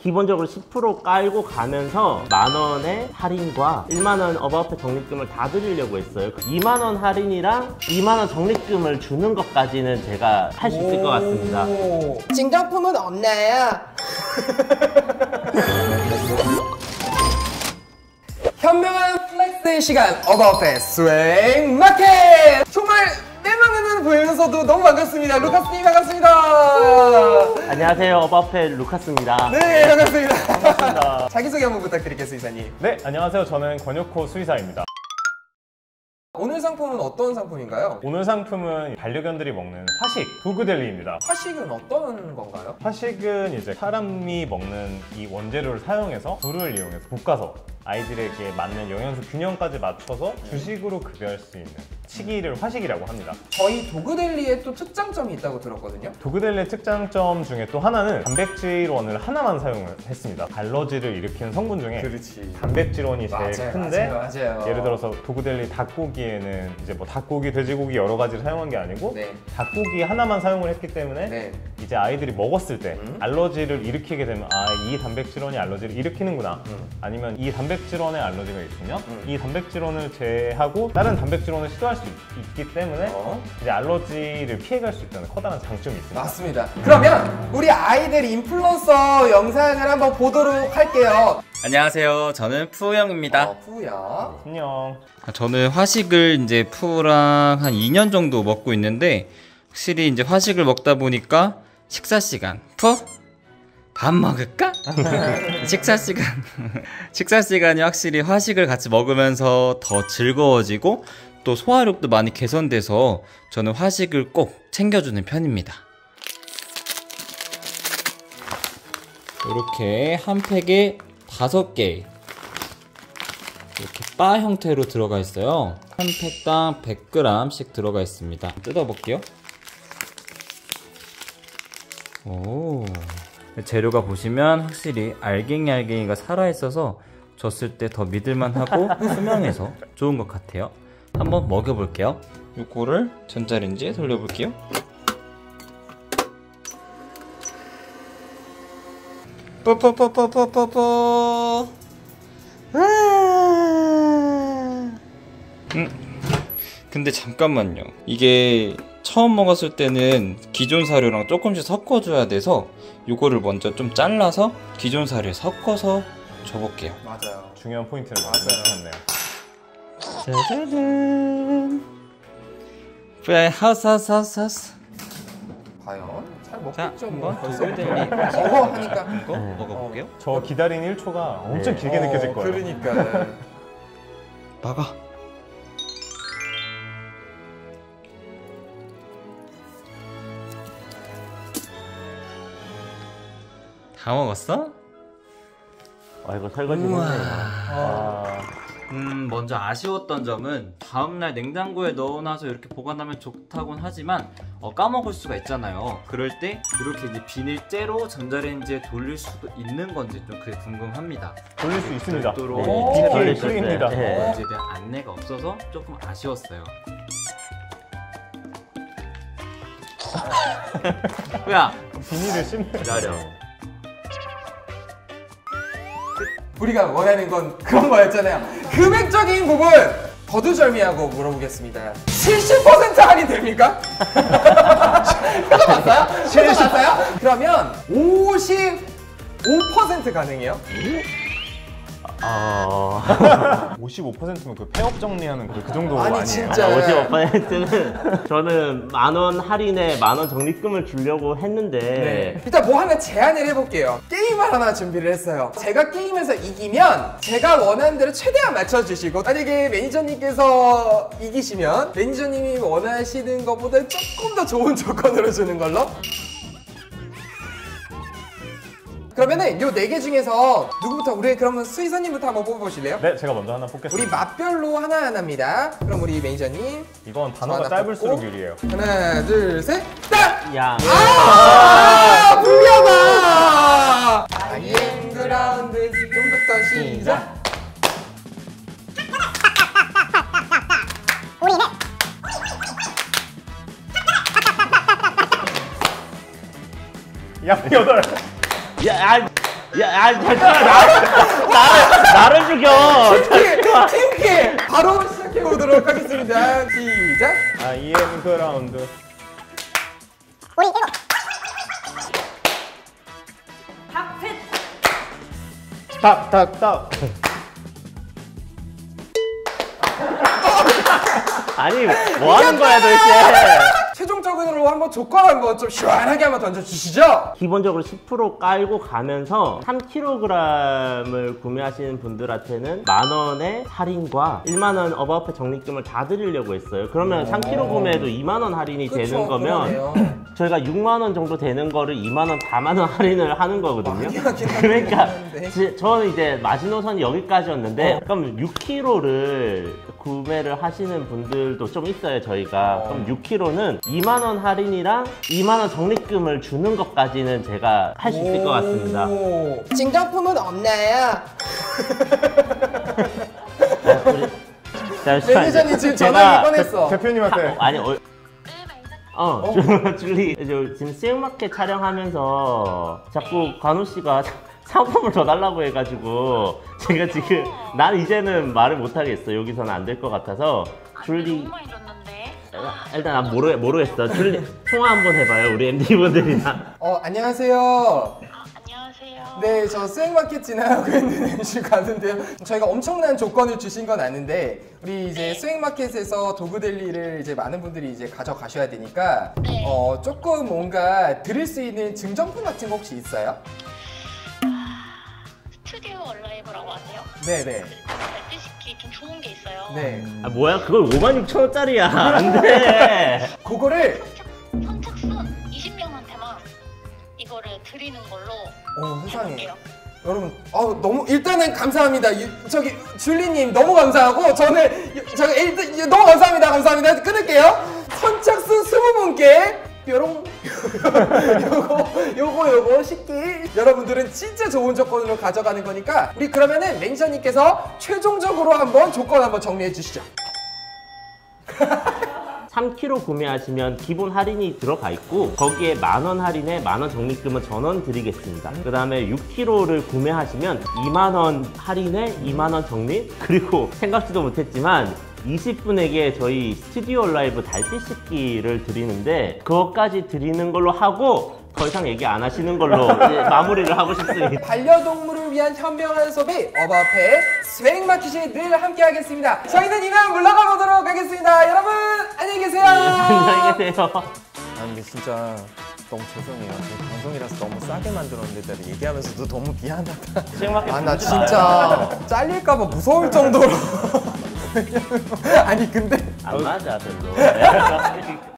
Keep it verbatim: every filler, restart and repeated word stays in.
기본적으로 십 퍼센트 깔고 가면서 만 원의 할인과 일만 원 어바웃페 적립금을 다 드리려고 했어요. 이만 원 할인이랑 이만 원 적립금을 주는 것까지는 제가 할 수 있을 것 같습니다. 증정품은 없나요? 현명한 플렉스의 시간 어바웃페 수행 마켓! 정말 내면에는 보이면서도 너무 반갑습니다. 루카스님 반갑습니다. 안녕하세요, 어바웃페 루카스입니다. 네, 반갑습니다. 반갑습니다. 자기소개 한번 부탁드릴게요, 수의사님. 네, 안녕하세요. 저는 권혁호 수의사입니다. 오늘 상품은 어떤 상품인가요? 오늘 상품은 반려견들이 먹는 화식 도그델리입니다. 화식은 어떤 건가요? 화식은 이제 사람이 먹는 이 원재료를 사용해서 불을 이용해서 볶아서 아이들에게 맞는 영양소 균형까지 맞춰서 주식으로 급여할 수 있는 치기를 화식이라고 합니다. 저희 도그델리에 또 특장점이 있다고 들었거든요. 도그델리의 특장점 중에 또 하나는 단백질원을 하나만 사용을 했습니다. 알러지를 일으키는 성분 중에 그렇지. 단백질원이 제일 맞아요, 큰데 맞아요, 맞아요. 예를 들어서 도그델리 닭고기에는 이제 뭐 닭고기, 돼지고기 여러 가지를 사용한 게 아니고 네. 닭고기 하나만 사용을 했기 때문에 네. 이제 아이들이 먹었을 때 음? 알러지를 일으키게 되면 아, 이 단백질원이 알러지를 일으키는구나. 음. 아니면 이 단백질원에 알러지가 있으면 음. 이 단백질원을 제하고 다른 단백질원을 시도할 수 있, 기 때문에 어? 이제 알러지를 피해갈 수 있다는 커다란 장점이 있습니다. 맞습니다. 그러면 우리 아이들 인플루언서 영상을 한번 보도록 할게요. 안녕하세요. 저는 푸우형입니다. 어, 푸우야. 안녕. 저는 화식을 이제 푸우랑 한 이 년 정도 먹고 있는데 확실히 이제 화식을 먹다 보니까 식사 시간 푸? 밥 먹을까? 식사 시간 식사 시간이 확실히 화식을 같이 먹으면서 더 즐거워지고 또 소화력도 많이 개선돼서 저는 화식을 꼭 챙겨주는 편입니다. 이렇게 한 팩에 다섯 개 이렇게 바 형태로 들어가 있어요. 한 팩당 백 그램씩 들어가 있습니다. 뜯어볼게요. 오, 재료가 보시면 확실히 알갱이 알갱이가 살아있어서 줬을 때 더 믿을만하고 투명해서 좋은 것 같아요. 한번 먹여볼게요. 요거를 전자레인지에 돌려볼게요. 뽀뽀뽀뽀뽀뽀뽀. 음. 근데 잠깐만요. 이게 처음 먹었을 때는 기존 사료랑 조금씩 섞어줘야 돼서 요거를 먼저 좀 잘라서 기존 사료에 섞어서 줘볼게요. 맞아요. 중요한 포인트를 맞아요. 맞췄네요. 짜자잔. 프라이 하우스 하우스 하우스 하우스. 과연 잘 자, 먹겠죠? 한번 벌써 도그델리 먹어 하니까. 이거 먹어볼게요. 저 기다린 일 초가 엄청 네. 길게 느껴질 어, 거예요. 그러니까. 막아. 다 먹었어? 아, 이거 설거지 우와. 했네요. 아, 음, 먼저 아쉬웠던 점은 다음날 냉장고에 넣어놔서 이렇게 보관하면 좋다곤 하지만 어, 까먹을 수가 있잖아요. 그럴 때 이렇게 이제 비닐째로 전자레인지에 돌릴 수도 있는 건지 좀 그게 궁금합니다. 돌릴 수 있습니다. 별도로 오, 디테일 돌릴 수 프리입니다. 있어요. 네. 건지에 대한 안내가 없어서 조금 아쉬웠어요. 야, 비닐을 씹는 기다려. 우리가 원하는 건 그런 거였잖아요. 금액적인 부분 거두절미하고 물어보겠습니다. 칠십 퍼센트 할인 됩니까? 그거 맞아요? 그거 맞아요? 그러면 오십오 퍼센트 가능해요? 아... 오십오 퍼센트면 그 폐업 정리하는 그, 그 정도 아니, 아니에요? 진짜. 오십오 퍼센트는 저는 만 원 할인에 만 원 적립금을 주려고 했는데 네. 일단 뭐 하나 제안을 해볼게요. 게임을 하나 준비를 했어요. 제가 게임에서 이기면 제가 원하는 대로 최대한 맞춰주시고, 만약에 매니저님께서 이기시면 매니저님이 원하시는 것보다 조금 더 좋은 조건으로 주는 걸로. 그러면은 요 네 개 중에서 누구부터? 우리 그러면 수의사님부터 한번 뽑아보실래요? 네, 제가 먼저 하나 뽑겠습니다. 우리 맛별로 하나하나입니다. 그럼 우리 매니저님 이건 단어가 하나 짧을수록 뽑고. 유리해요. 하나 둘셋 딱! 양. 아, 불리하다. 아이엠 그라운드 지금부터 시작. 양 여덟. 야, 아, 야, 아, 잠깐만, 나, 나를, 나를 죽여! 팀키! 팀키! 바로 시작해보도록 하겠습니다. 시작! 아, 이엠 그라운드. 우리 일곱 닭핏 딱, 딱, 딱. 아니, 뭐 하는 거야, 도대체? 최종적으로 한번 조건 한번 좀 시원하게 한번 던져주시죠. 기본적으로 십 퍼센트 깔고 가면서 삼 킬로그램을 구매하시는 분들한테는 만 원의 할인과 일만 원 어바웃페 적립금을 다 드리려고 했어요. 그러면 삼 킬로그램 구매해도 이만 원 할인이 그쵸, 되는 거면 그러네요. 저희가 육만 원 정도 되는 거를 이만 원, 사만 원 할인을 하는 거거든요. 많이 하긴 그러니까 하는데. 지- 저는 이제 마지노선이 여기까지였는데 어. 그럼 육 킬로그램를 구매를 하시는 분들도 좀 있어요, 저희가. 어. 그럼 육 킬로그램는 이만 원 할인이랑 이만 원 적립금을 주는 것까지는 제가 할 수 있을 것 같습니다. 오. 증정품은 없나요? 잠시만요. 매니저님 지금 제가 전화기 꺼냈어. 대표님한테. 아니 어, 어, 주- 줄리 저 지금 수영마켓 촬영하면서 자꾸 관우 씨가 상품을 더 달라고 해가지고 제가 지금 난 이제는 말을 못 하겠어. 여기서는 안 될 것 같아서 줄리 너무 많이 줬는데. 일단 난 모르 모르겠어. 줄리 통화 한번 해봐요. 우리 엠디 분들이랑. 어, 안녕하세요. 아, 안녕하세요. 네, 저 수행마켓 지나가고 있는 엠씨 가는데요. 저희가 엄청난 조건을 주신 건 아는데 우리 이제 수행마켓에서 도그델리를 이제 많은 분들이 이제 가져가셔야 되니까 네. 어, 조금 뭔가 드릴 수 있는 증정품 같은 거 혹시 있어요? 스튜디오 얼라이브라고 아세요? 네네. 벨트시키 좀 좋은 게 있어요. 네. 아 뭐야? 그걸 오만 육천 원짜리야. 안 돼. 그거를 선착순 이십 명한테만 이거를 드리는 걸로 어, 세상에. 해볼게요. 여러분, 어, 너무 일단은 감사합니다. 유- 저기 줄리님 너무 감사하고 저는 유- 저기 일단 유- 너무 감사합니다. 감사합니다. 끊을게요. 선착순 스무 분께 뾰롱 요거 요거 요거 식기 여러분들은 진짜 좋은 조건으로 가져가는 거니까 우리 그러면은 매니저님께서 최종적으로 한번 조건 한번 정리해 주시죠. 삼 킬로그램 구매하시면 기본 할인이 들어가 있고 거기에 만 원 할인에 만 원 적립금은 전원 드리겠습니다. 그 다음에 육 킬로그램를 구매하시면 이만 원 할인에 이만 원 적립, 그리고 생각지도 못했지만 이십 분에게 저희 스튜디오 라이브 달빛 씻기를 드리는데 그것까지 드리는 걸로 하고 더 이상 얘기 안 하시는 걸로 이제 마무리를 하고 싶습니다. 반려동물을 위한 현명한 소비 어바페 스웨잉마켓이 늘 함께하겠습니다. 저희는 이만 물러가 보도록 하겠습니다. 여러분 안녕히 계세요. 안녕히 계세요. 아 근데 진짜 너무 죄송해요. 저희 방송이라서 너무 싸게 만들었는데 내가 얘기하면서도 너무 미안하다. 수행마켓 아 나 진짜 잘릴까봐 무서울 정도로 아니 근데 안 맞아 별로.